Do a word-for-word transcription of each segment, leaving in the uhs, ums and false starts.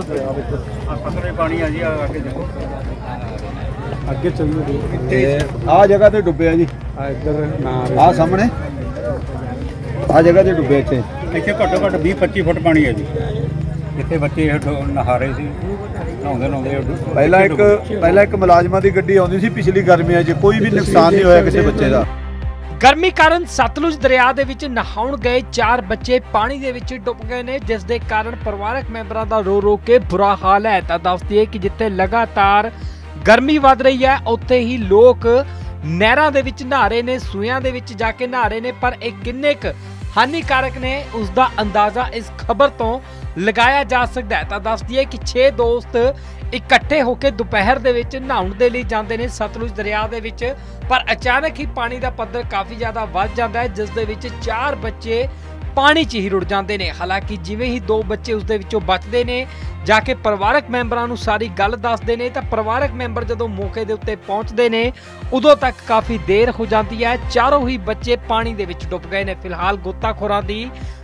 पतले पानी आ जी आगे देखो ਅੱਗੇ ਚੱਲੋ ਤੇ ਆ ਜਗ੍ਹਾ ਤੇ ਡੁੱਬਿਆ ਜੀ ਆ ਇੱਧਰ ਨਾ ਆ ਸਾਹਮਣੇ ਆ ਜਗ੍ਹਾ ਤੇ ਡੁੱਬਿਆ ਇੱਥੇ ਇੱਥੇ ਘੱਟੋ ਘੱਟ ਵੀਹ ਪੱਚੀ ਫੁੱਟ ਪਾਣੀ ਹੈ ਜੀ ਇੱਥੇ ਬੱਚੇ ਨਹਾ ਰਹੇ ਸੀ ਨਹਾਉਂਦੇ ਨਹਾਉਂਦੇ ਪਹਿਲਾਂ ਇੱਕ ਪਹਿਲਾਂ ਇੱਕ ਮੁਲਾਜ਼ਮਾਂ ਦੀ ਗੱਡੀ ਆਉਂਦੀ ਸੀ ਪਿਛਲੀ ਗਰਮੀਆਂ 'ਚ ਕੋਈ ਵੀ ਨੁਕਸਾਨ ਨਹੀਂ ਹੋਇਆ ਕਿਸੇ ਬੱਚੇ ਦਾ। गर्मी कारण सतलुज दरिया दे विच नहाउण गए चार बच्चे पानी दे विच डुब गए ने, जिस दे कारण परिवारक मैंबरां दा रो रो के बुरा हाल है। तां दस दईए कि जिथे लगातार गर्मी वध रही है उत्थे ही लोग नहरां दे विच नहा रहे ने, सूइयां दे विच जाके नहा रहे ने, पर इह किन्ने क हानिकारक ने उसका अंदाजा इस खबर तो लगाया जा सकता है। तां दस दईए कि छे दोस्त इकट्ठे होकर दोपहर दे विच नहाउण दे लई जांदे ने सतलुज दरिया दे विच, पर अचानक ही पानी का पद्धर काफ़ी ज़्यादा वध जाता है, जिस दे विच चार बच्चे पानी च ही रुड़ जाते हैं। हालांकि जिवें ही दो बच्चे उस दे विचों बचते हैं, जाके परिवारक मैंबरां नूं सारी गल दसदे ने, तां परिवारक मैंबर जदों मौके दे उत्ते पहुंचदे ने उदों तक काफ़ी देर हो जाती है। चारों ही बच्चे पानी दे विच डुब गए ने। फिलहाल गोताखोरां दी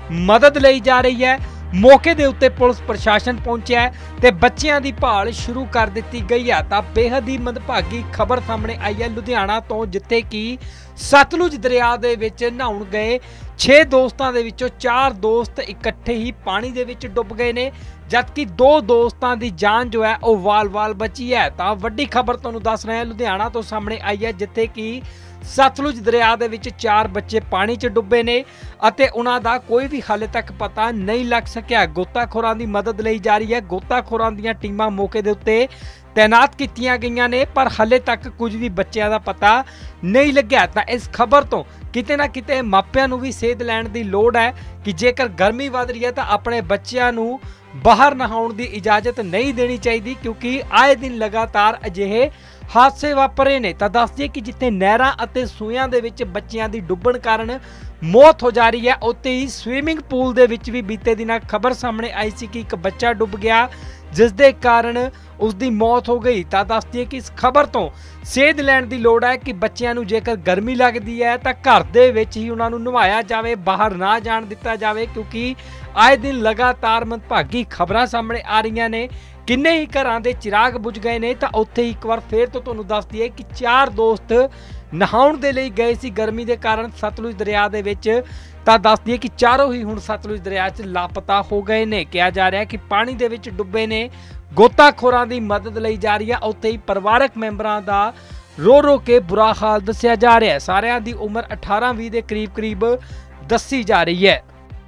मदद लई जा रही है। मौके दे उत्ते पुलिस प्रशासन पहुंचा है ते बच्चियां दी भाल शुरू कर दित्ती गई है। तां बेहद ही मंदभागी खबर सामने आई है लुधियाना तो, जिथे कि सतलुज दरिया दे विच नहाउण गए छे दोस्तां दे विचों चार दोस्त इकट्ठे ही पानी दे विच डुब गए ने, जबकि दो दोस्तां दी जान जो है वह वाल वाल बची है। तां वड्डी खबर तुहानूं दस रहे हैं लुधियाना तो सामने आई है, जिथे कि सतलुज दरिया दे विच चार बच्चे पानी च डुब्बे ने अते उन्हां दा कोई भी हाले तक पता नहीं लग सकिया। गोताखोरां दी मदद लई जा रही है। गोताखोरां दीयां टीमां मौके दे उत्ते तैनात कीतियां गईयां ने, पर हाले तक कुछ भी बच्चों का पता नहीं लग्या। तां इस खबर तो किते ना किते मापियां नूं भी सेध लैण दी लोड़ है कि जेकर गर्मी वध रही है तो अपने बच्चों नूं बाहर नहाउण दी इजाजत नहीं देनी चाहिए, क्योंकि आए दिन लगातार अजिहे हादसे वापरे ने। तां दस दईए कि जिथे नहरां अते सूइयां दे विच बच्चियां दी डुੱਬਣ कारण मौत हो जा रही है, उत्ते ही स्विमिंग पूल दे विच भी बीते दिनां खबर सामने आई सी कि एक बच्चा डुੱਬ गया, जिस दे कारण उसकी मौत हो गई। तां दस दईए कि इस खबर तो सेध लैण दी लोड़ है कि बच्चियां नूं जेकर गर्मी लगदी है तां घर दे विच ही उन्हां नूं नवाया जावे, बाहर ना जाण दित्ता जावे, क्योंकि आए दिन लगातार मंदभागी खबरां सामने आ रही ने। किन्ने ही घरां दे चिराग बुझ गए ने। तां उत्थे ही एक बार फिर तो तुहानूं दस दईए कि चार दोस्त नहाउण दे लई गए सी गर्मी दे कारण सतलुज दरिया दे विच। तां दस दईए कि चारों ही हुण सतलुज दरिया च लापता हो गए ने। कहा जा रहा है कि पानी दे विच डुੱਬੇ ने। गोताखोरां दी मदद लई जा रही है। उत्थे ही परिवारक मैंबरां दा रो रो के बुरा हाल दस्सिया जा रहा है। सारियां दी उम्र अठारह बीस दे करीब करीब दस्सी जा रही है।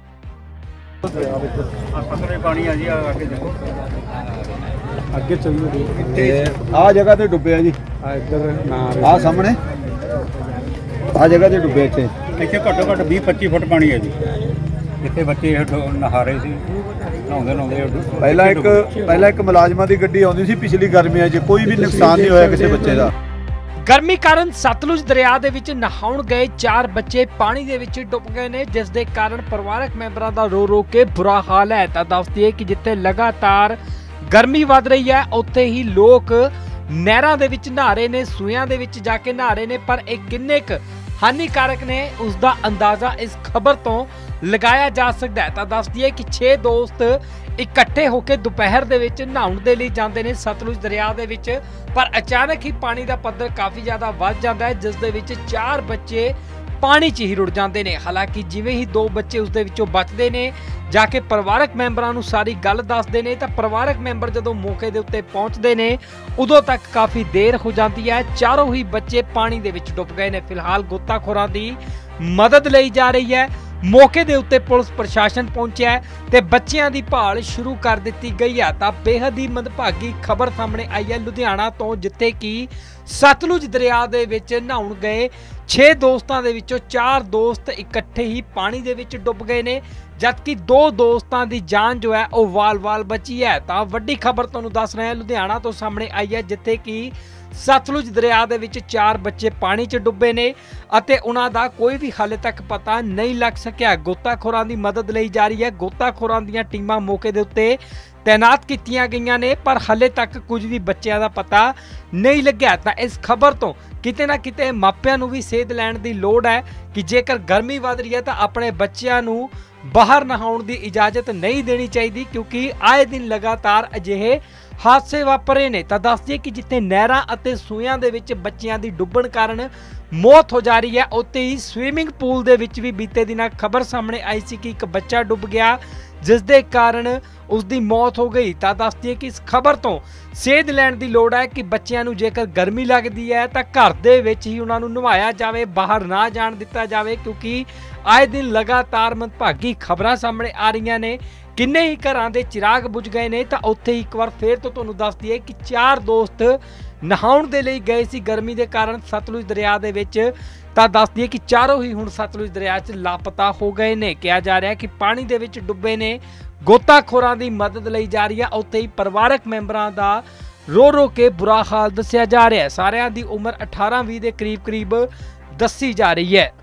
पतले पानी आ जी आगे देखो ਅੱਗੇ ਚੱਲੋ ਆ ਜਗ੍ਹਾ ਤੇ ਡੁੱਬਿਆ ਜੀ ਆ ਇੱਧਰ ਨਾ ਆ ਸਾਹਮਣੇ ਆ ਜਗ੍ਹਾ ਤੇ ਡੁੱਬਿਆ ਇੱਥੇ ਇੱਥੇ ਘੱਟੋ ਘੱਟ ਵੀਹ ਪੱਚੀ ਫੁੱਟ ਪਾਣੀ ਹੈ ਜੀ ਇੱਥੇ ਬੱਚੇ ਨਹਾ ਰਹੇ ਸੀ ਨਹਾਉਂਦੇ ਨਹਾਉਂਦੇ ਪਹਿਲਾਂ ਇੱਕ ਪਹਿਲਾਂ ਇੱਕ ਮੁਲਾਜ਼ਮਾਂ ਦੀ ਗੱਡੀ ਆਉਂਦੀ ਸੀ ਪਿਛਲੀ ਗਰਮੀਆਂ 'ਚ ਕੋਈ ਵੀ ਨੁਕਸਾਨ ਨਹੀਂ ਹੋਇਆ ਕਿਸੇ ਬੱਚੇ ਦਾ। गर्मी कारण सतलुज दरिया दे विच नहाउण गए चार बच्चे पानी दे विच डुੱਬ गए ने, जिस दे कारण परिवारक मैंबरां दा रो रो के बुरा हाल है। तां दस दईए कि जिथे लगातार गर्मी वध रही है उत्थे ही लोग नहरां दे विच नहा रहे ने, सूइयां दे विच जाके नहा रहे ने, पर इह किन्ने क हानिकारक ने उसका अंदाजा इस खबर तो लगाया जा सकता है। तां दस दईए कि छे दोस्त इकट्ठे होकर दोपहर दे विच नहाउण दे लई जांदे ने सतलुज दरिया दे विच, पर अचानक ही पानी का पद्धर काफ़ी ज़्यादा वध जाता है, जिस दे विच चार बच्चे पानी च ही रुड़ जाते हैं। हालांकि जिवें ही दो बच्चे उस दे विचों बचते हैं, जाके परिवारक मैंबरां नूं सारी गल दसदे ने, तां परिवारक मैंबर जदों मौके दे उत्ते पहुंचदे ने उदों तक काफ़ी देर हो जाती है। चारों ही बच्चे पानी दे विच डुੱਬ गए ने। फिलहाल गोताखोरां दी मदद लई जा रही है। मौके दे उत्ते पुलिस प्रशासन पहुंचा है ते बच्चियां दी भाल शुरू कर दित्ती गई है। तां बेहद ही मंदभागी खबर सामने आई है लुधियाना तो, जिथे कि सतलुज दरिया दे विच नहाउण गए छे दोस्तां दे विचों चार दोस्त इकट्ठे ही पानी दे विच डुੱਬ गए ने, जबकि दो दोस्तां दी जान जो है वह वाल वाल बची है। तां वड्डी खबर तुहानूं दस रहे हैं लुधियाना तो सामने आई है, जिथे कि सतलुज दरिया दे विच चार बच्चे पानी च डुੱਬੇ ने अते उन्हां दा कोई भी हाले तक पता नहीं लग सकिया। गोताखोरां दी मदद लई जा रही है। गोताखोरां दीयां टीमां मौके दे उत्ते तैनात कीतियां गईयां ने, पर हाले तक कुछ भी बच्चों का पता नहीं लग्या। तां इस खबर तो किते ना किते मापियां नूं भी सेध लैण दी लोड़ है कि जेकर गर्मी वध रही है तो अपने बच्चों नूं ਬਾਹਰ ਨਹਾਉਣ ਦੀ ਇਜਾਜ਼ਤ ਨਹੀਂ ਦੇਣੀ ਚਾਹੀਦੀ, ਕਿਉਂਕਿ ਆਏ ਦਿਨ ਲਗਾਤਾਰ ਅਜਿਹੇ ਹਾਦਸੇ ਵਾਪਰੇ ਨੇ। ਤਾਂ ਦੱਸ ਦਈਏ ਕਿ ਜਿੱਥੇ ਨਹਿਰਾਂ ਅਤੇ ਸੂਇਆਂ ਦੇ ਵਿੱਚ ਬੱਚਿਆਂ ਦੀ ਡੁੱਬਣ ਕਾਰਨ ਮੌਤ ਹੋ ਜਾ ਰਹੀ ਹੈ, ਉੱਥੇ ਹੀ ਸਵੀਮਿੰਗ ਪੂਲ ਦੇ ਵਿੱਚ ਵੀ ਬੀਤੇ ਦਿਨਾਂ ਖਬਰ ਸਾਹਮਣੇ ਆਈ ਸੀ ਕਿ ਇੱਕ ਬੱਚਾ ਡੁੱਬ ਗਿਆ, ਜਿਸ ਦੇ ਕਾਰਨ ਉਸ ਦੀ ਮੌਤ ਹੋ ਗਈ। ਤਾਂ ਦੱਸ ਦਈਏ ਕਿ ਇਸ ਖਬਰ ਤੋਂ ਸੇਧ ਲੈਣ ਦੀ ਲੋੜ ਹੈ ਕਿ ਬੱਚਿਆਂ ਨੂੰ ਜੇਕਰ ਗਰਮੀ ਲੱਗਦੀ ਹੈ ਤਾਂ ਘਰ ਦੇ ਵਿੱਚ ਹੀ ਉਹਨਾਂ ਨੂੰ ਨਵਾਇਆ ਜਾਵੇ, ਬਾਹਰ ਨਾ ਜਾਣ ਦਿੱਤਾ ਜਾਵੇ, ਕਿਉਂਕਿ ਆਏ ਦਿਨ ਲਗਾਤਾਰ ਮੰਦਭਾਗੀ ਖਬਰਾਂ ਸਾਹਮਣੇ ਆ ਰਹੀਆਂ ਨੇ। ਕਿੰਨੇ ਹੀ ਘਰਾਂ ਦੇ ਚਿਰਾਗ ਬੁਝ ਗਏ ਨੇ। ਤਾਂ ਉੱਥੇ ਇੱਕ ਵਾਰ ਫੇਰ ਤੋਂ ਤੁਹਾਨੂੰ ਦੱਸ ਦਈਏ ਕਿ ਚਾਰ ਦੋਸਤ ਨਹਾਉਣ ਦੇ ਲਈ ਗਏ ਸੀ ਗਰਮੀ ਦੇ ਕਾਰਨ ਸਤਲੁਜ ਦਰਿਆ ਦੇ ਵਿੱਚ। ਤਾਂ ਦੱਸ ਦਈਏ ਕਿ ਚਾਰੋਂ ਹੀ ਹੁਣ ਸਤਲੁਜ ਦਰਿਆ 'ਚ ਲਾਪਤਾ ਹੋ ਗਏ ਨੇ। ਕਿਹਾ ਜਾ ਰਿਹਾ ਕਿ ਪਾਣੀ ਦੇ ਵਿੱਚ ਡੁੱਬੇ ਨੇ, ਗੋਤਾਖੋਰਾਂ ਦੀ ਮਦਦ ਲਈ ਜਾ ਰਹੀ ਹੈ। ਉੱਥੇ ਹੀ ਪਰਿਵਾਰਕ ਮੈਂਬਰਾਂ ਦਾ ਰੋ ਰੋ ਕੇ ਬੁਰਾ ਹਾਲ ਦੱਸਿਆ ਜਾ ਰਿਹਾ ਹੈ। ਸਾਰਿਆਂ ਦੀ ਉਮਰ ਅਠਾਰਾਂ ਵੀਹ ਦੇ ਕਰੀਬ ਕਰੀਬ ਦੱਸੀ ਜਾ ਰਹੀ ਹੈ।